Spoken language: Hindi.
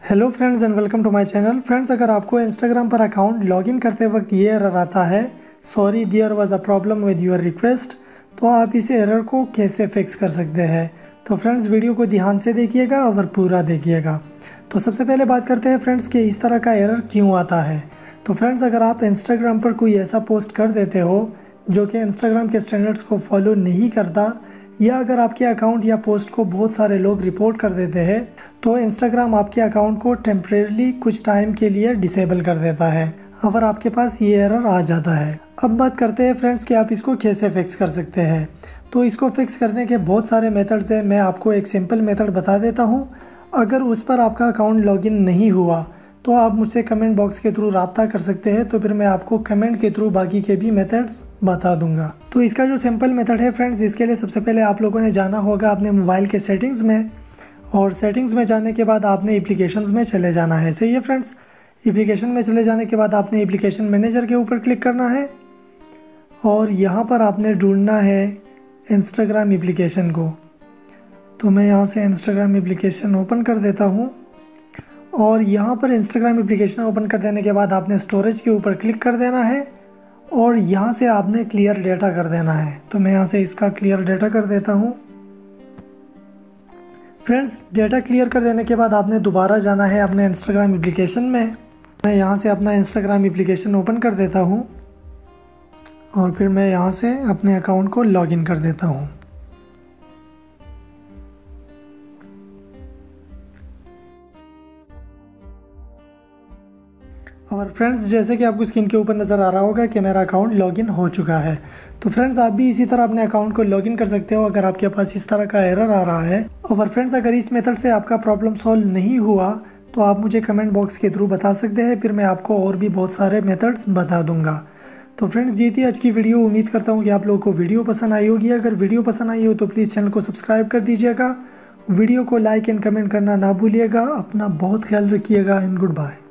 Hello friends and welcome to my channel. Friends, अगर आपको इंस्टाग्राम पर अकाउंट लॉगिन करते वक्त ये एरर आता है, sorry there was a problem with your request, तो आप इस एरर को कैसे फिक्स कर सकते हैं। तो फ्रेंड्स, वीडियो को ध्यान से देखिएगा और पूरा देखिएगा। तो सबसे पहले बात करते हैं फ्रेंड्स कि इस तरह का एरर क्यों आता है। तो फ्रेंड्स, अगर आप इंस्टाग्राम पर कोई ऐसा पोस्ट कर देते हो जो कि इंस्टाग्राम के स्टैंडर्ड्स को फॉलो नहीं करता, या अगर आपके अकाउंट या पोस्ट को बहुत सारे लोग रिपोर्ट कर देते हैं, तो इंस्टाग्राम आपके अकाउंट को टेम्परेरली कुछ टाइम के लिए डिसेबल कर देता है अगर आपके पास ये एरर आ जाता है। अब बात करते हैं फ्रेंड्स कि आप इसको कैसे फिक्स कर सकते हैं। तो इसको फिक्स करने के बहुत सारे मेथड्स हैं। मैं आपको एक सिंपल मेथड बता देता हूँ। अगर उस पर आपका अकाउंट लॉगिन नहीं हुआ तो आप मुझसे कमेंट बॉक्स के थ्रू रब्ता कर सकते हैं, तो फिर मैं आपको कमेंट के थ्रू बाकी के भी मेथड्स बता दूंगा। तो इसका जो सिंपल मेथड है फ्रेंड्स, इसके लिए सबसे पहले आप लोगों ने जाना होगा अपने मोबाइल के सेटिंग्स में, और सेटिंग्स में जाने के बाद आपने एप्लीकेशंस में चले जाना है। सही है फ्रेंड्स। एप्लीकेशन में चले जाने के बाद आपने एप्लीकेशन मैनेजर के ऊपर क्लिक करना है और यहाँ पर आपने ढूंढना है इंस्टाग्राम एप्लीकेशन को। तो मैं यहाँ से इंस्टाग्राम एप्लीकेशन ओपन कर देता हूँ और यहाँ पर इंस्टाग्राम एप्लीकेशन ओपन कर देने के बाद आपने स्टोरेज के ऊपर क्लिक कर देना है और यहाँ से आपने क्लियर डेटा कर देना है। तो मैं यहाँ से इसका क्लियर डेटा कर देता हूँ। फ्रेंड्स, डेटा क्लियर कर देने के बाद आपने दोबारा जाना है अपने इंस्टाग्राम एप्लीकेशन में। मैं यहाँ से अपना इंस्टाग्राम एप्लीकेशन ओपन कर देता हूँ और फिर मैं यहाँ से अपने अकाउंट को लॉगिन कर देता हूँ। और फ्रेंड्स, जैसे कि आपको स्क्रीन के ऊपर नज़र आ रहा होगा कि मेरा अकाउंट लॉगिन हो चुका है। तो फ्रेंड्स, आप भी इसी तरह अपने अकाउंट को लॉगिन कर सकते हो अगर आपके पास इस तरह का एरर आ रहा है। और फ्रेंड्स, अगर इस मेथड से आपका प्रॉब्लम सॉल्व नहीं हुआ तो आप मुझे कमेंट बॉक्स के थ्रू बता सकते हैं, फिर मैं आपको और भी बहुत सारे मेथड्स बता दूंगा। तो फ्रेंड्स, ये थी आज की वीडियो। उम्मीद करता हूँ कि आप लोगों को वीडियो पसंद आई होगी। अगर वीडियो पसंद आई हो तो प्लीज़ चैनल को सब्सक्राइब कर दीजिएगा। वीडियो को लाइक एंड कमेंट करना ना भूलिएगा। अपना बहुत ख्याल रखिएगा एंड गुड बाय।